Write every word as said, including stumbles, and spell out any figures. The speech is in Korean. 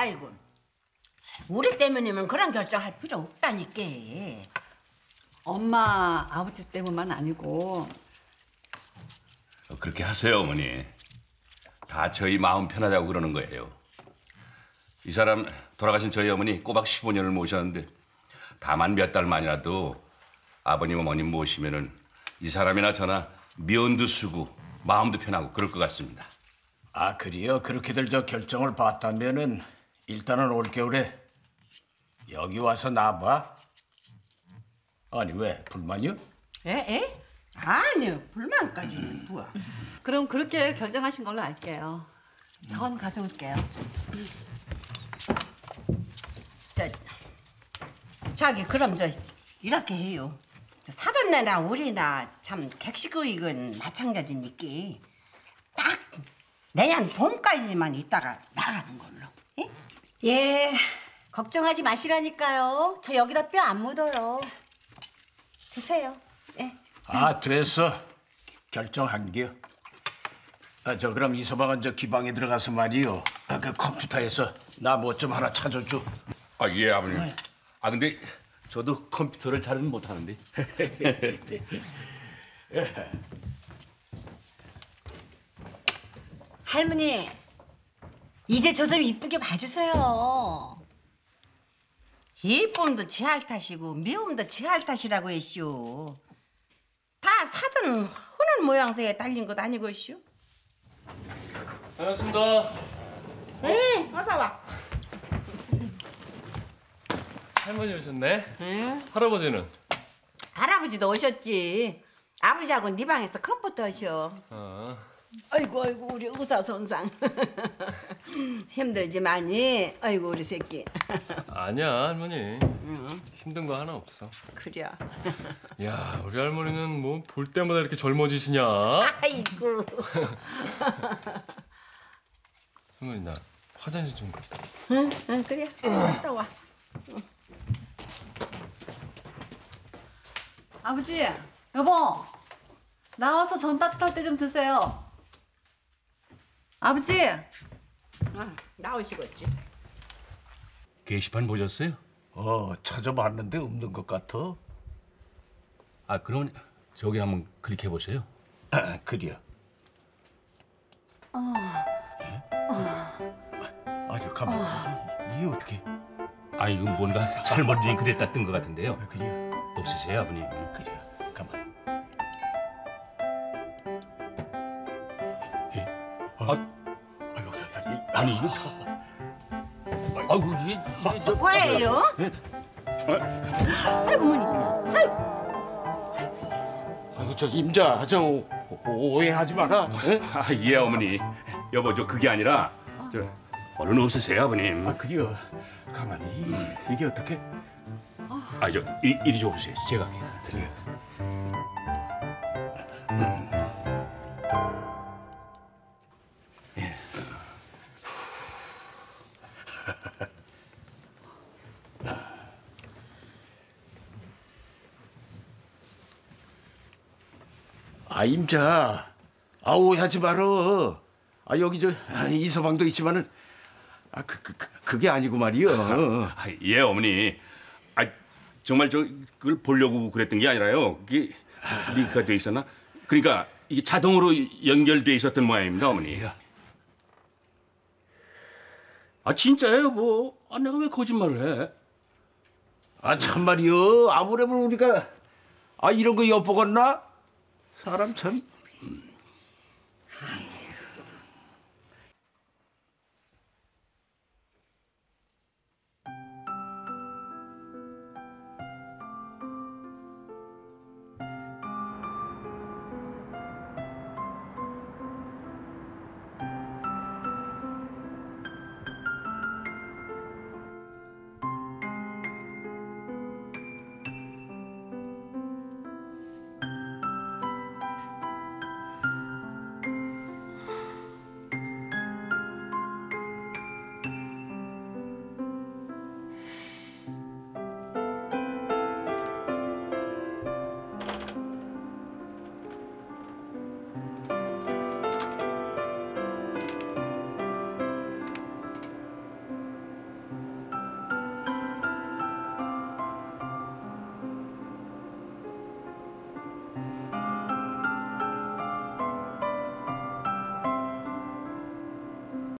아이고. 우리 때문이면 그런 결정할 필요 없다니까. 엄마, 아버지 때문만 아니고. 그렇게 하세요, 어머니. 다 저희 마음 편하자고 그러는 거예요. 이 사람 돌아가신 저희 어머니 꼬박 십오 년을 모셨는데 다만 몇 달만이라도 아버님, 어머님 모시면은 이 사람이나 저나 면도 쓰고 마음도 편하고 그럴 것 같습니다. 아, 그래요? 그렇게들 저 결정을 봤다면은 일단은 올겨울에 여기 와서 나봐. 아니, 왜? 불만이요? 에? 에? 아니요, 불만까지는 뭐야. 그럼 그렇게 결정하신 걸로 알게요. 전 가져올게요. 저, 저기 그럼 저 이렇게 해요. 저 사돈네나 우리나 참 객식의익은 마찬가지니까 딱 내년 봄까지만 있다가 나가는 걸로. 예? 예, 걱정하지 마시라니까요. 저 여기다 뼈 안 묻어요. 드세요. 예. 아, 됐어. 결정한 게요. 아, 저 그럼 이서방은 저 기방에 들어가서 말이요. 아, 그 컴퓨터에서 나 뭐 좀 하나 찾아줘. 아, 예, 아버님. 아, 근데 저도 컴퓨터를 잘은 못하는데. 할머니, 이제 저 좀 이쁘게 봐주세요. 이쁨도 지할 탓이고 미움도 지할 탓이라고 했슈. 다 사돈 흔한 모양새에 딸린 것 아니고슈. 반갑습니다. 응, 어서 와. 할머니 오셨네. 응? 할아버지는? 할아버지도 오셨지. 아버지하고 네 방에서 컴퓨터 하셔. 아. 아이고 아이고 우리 의사선상. 힘들지 많이. 아이고 우리 새끼. 아니야 할머니. 응. 힘든 거 하나 없어. 그래. 야 우리 할머니는 뭐 볼 때마다 이렇게 젊어지시냐? 아이고. 할머니 나 화장실 좀 갔다. 응, 응 그래. 갔다 와. 응. 아버지, 여보. 나와서 전 따뜻할 때 좀 드세요. 아버지. 아, 나오시겠지. 게시판 보셨어요? 어, 찾아봤는데 없는 것 같아. 아, 그러면 저기 한번 클릭해 보세요. 아, 그래요. 어. 어. 아니, 가만. 어. 이게 어떻게? 아, 이거 뭔가 잘못 링크됐다 뜬 것 같은데요. 아, 그래요. 없으세요, 아버님? 그래요. 가만. 아, 아이고, 이, 아니 이거 아이고 이게, 이게 저 뭐예요? 아이고 어머니. 아이고, 저기 임자, 저 오, 오, 오해하지 마라. 에? 아, 예, 어머니. 여보, 저 그게 아니라 저 얼른 없으세요, 아버님. 아, 그래요. 가만히 이게 어떻게? 아, 저 이리, 이리 좀 오세요. 제가 할게요. 그래요. 아, 임자. 아, 오해하지 말어. 아, 여기 저 이서방도 있지만은 아, 그, 그, 그 그게 아니고 말이요. 아, 예, 어머니. 아, 정말 저 그걸 보려고 그랬던 게 아니라요. 그게 링크가 돼 있었나? 그러니까 이게 자동으로 연결돼 있었던 모양입니다, 어머니. 아, 진짜예요, 뭐. 아, 내가 왜 거짓말을 해? 아, 참말이요. 아무래도 우리가 아, 이런 거 엿보겠나? 사람 참.